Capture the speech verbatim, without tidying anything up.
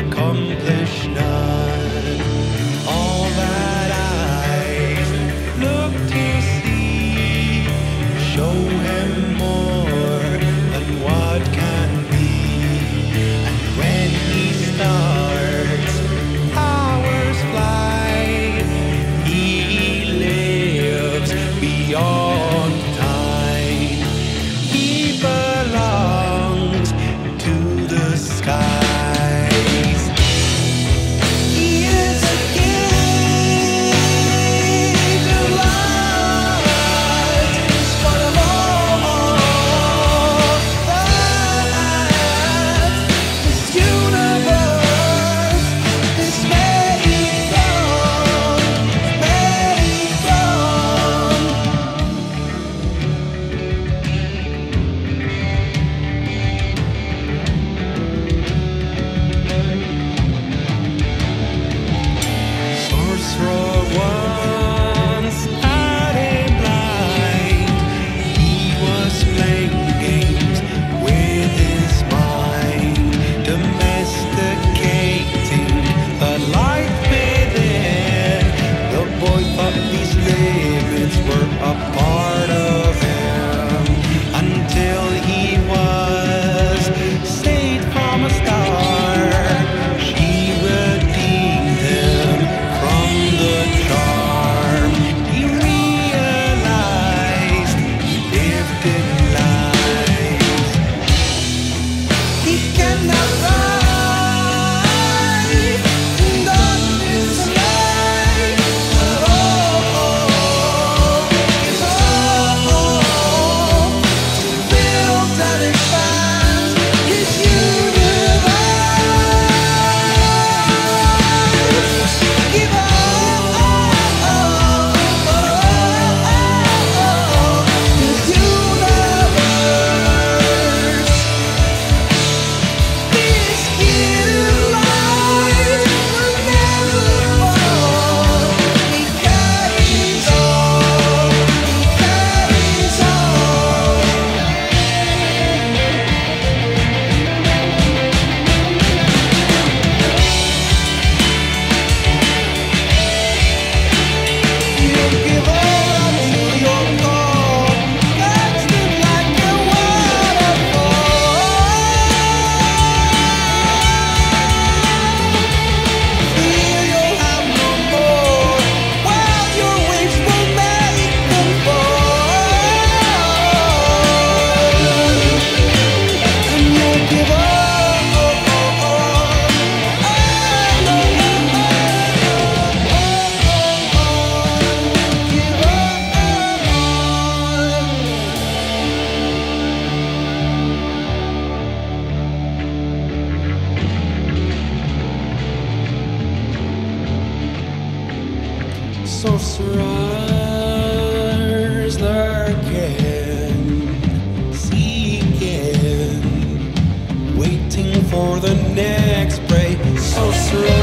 accomplish none. All that eyes look to see show him more than what can be. And when he starts, hours fly. He lives beyond time. He belongs to the skies. He is a king of light. He's one of all that this universe is made from, made from. Sorcerer once had him blind. He was playing games with his mind, domesticating the light within. The boy thought these limits were a part of him, until he was saved from a star. She redeemed him from the charm. He realized he lived in lies. He cannot ride in darkness alive. Oh, his all to build and expand his universe. Give up his universe. This gift light will never fall. He carries on, he carries on. You give all until you're gone, bursting like a waterfall. Feel you'll have no more, while your wings will make them fall. And you'll give up. Sorcerers lurking, seeking, waiting for the next prey. Sorcerer.